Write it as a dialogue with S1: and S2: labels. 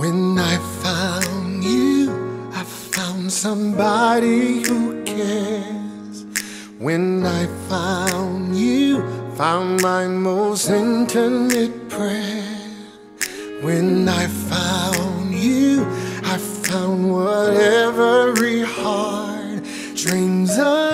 S1: When I found you, I found somebody who cares. When I found you, found my most intimate prayer. When I found you, I found what every heart dreams of.